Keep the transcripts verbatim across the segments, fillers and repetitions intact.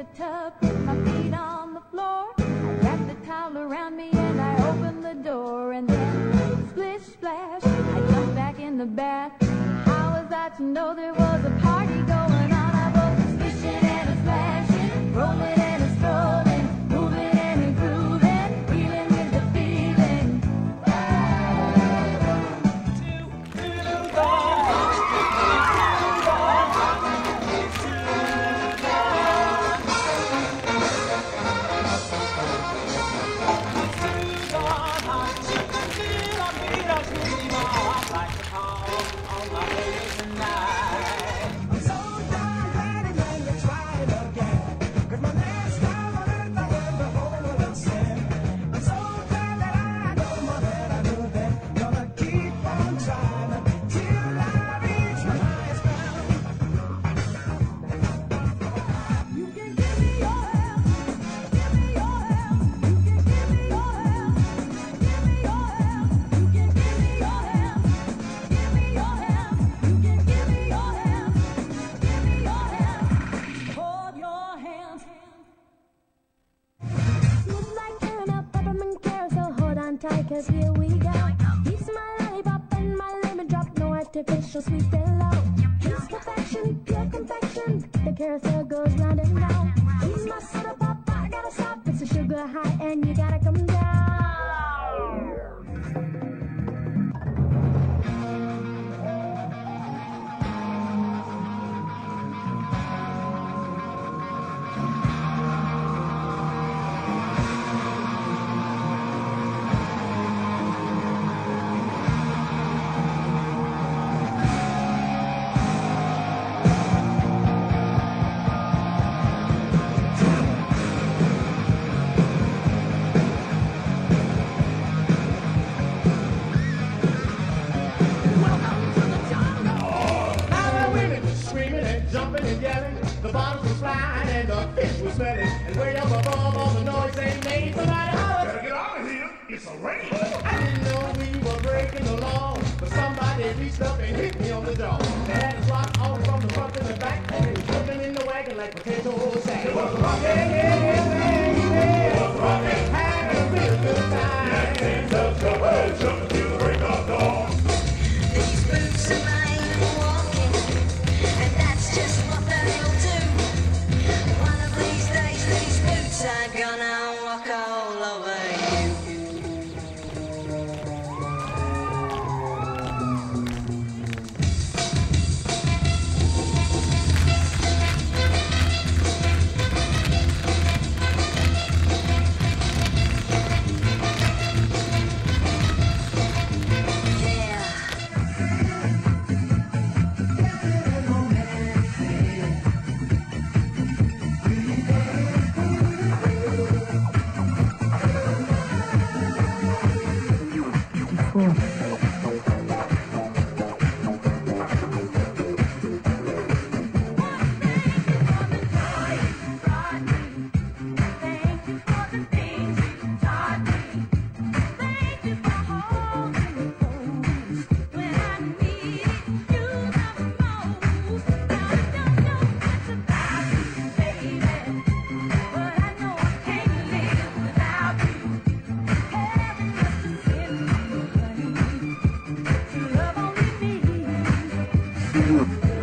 tub, put my feet on the floor. I wrapped the towel around me and I opened the door. And then, splish splash, I jumped back in the bath. How was I to know there was a party going on? I was splishing and a splashing, rolling and a strolling, moving and a grooving, feeling with the feeling. Cause here we go. He's my lollipop and my lemon drop. No artificial sweet and low. He's perfection, pure confection. The carousel goes round and round. He's my soda pop, I gotta stop. It's a sugar high and you gotta come down. The bottles were flying and the fish was smelling. And way up above all the noise they made, somebody hollered, "Better get out of here, it's a rain." I didn't know we were breaking the law, but somebody reached up and hit me on the jaw. They had us locked off from the front and the back, and they were jumping in the wagon like potato sack. It was rockin', yeah, yeah, yeah, it was rockin', having a real good time. Yeah, things up, jumping, jumping till the break of dawn. These boots are made for walking, and that's just what they'll do. One of these days, these boots are gonna walk all over you.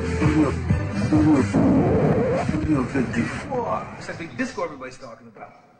It's that big disco everybody's talking about.